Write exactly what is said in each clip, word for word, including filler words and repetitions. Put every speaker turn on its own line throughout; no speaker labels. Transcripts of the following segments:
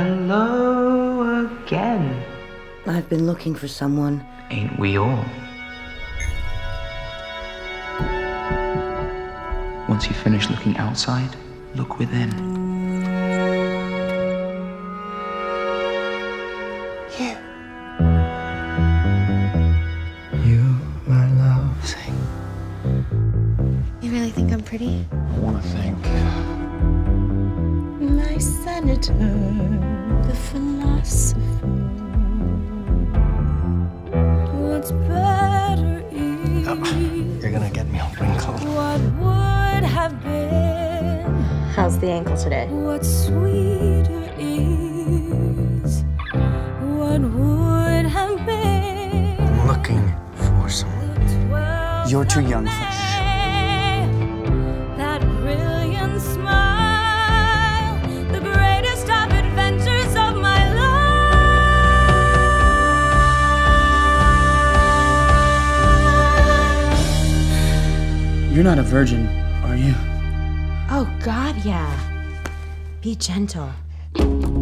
Hello again.
I've been looking for someone.
Ain't we all? Once you finish looking outside, look within.
You.
You, my love. Sing.
You really think I'm pretty?
I want to think.
My senator, the philosopher. What's better is
Oh, you're gonna get me all wrinkled.
what would have been.
How's the ankle today?
What sweeter is what would have been.
I'm looking for someone. You're too young for this.
That brilliant smile, the greatest of adventures of my life.
You're not a virgin, are you?
Oh, God, yeah. Be gentle.
I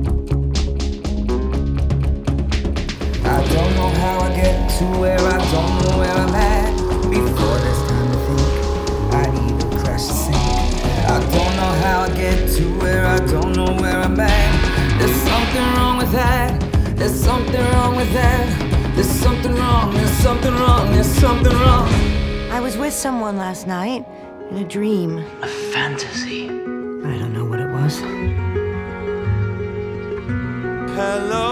don't know how I get to where I don't know where I'm at. Before there's time to think, I either crash or sink. I don't know how I get to where I don't know where I'm at. There's something wrong with that. There's something wrong with that. There's something wrong, there's something wrong, there's something wrong.
I was with someone last night in a dream.
A fantasy.
I don't know what it was.
Hello.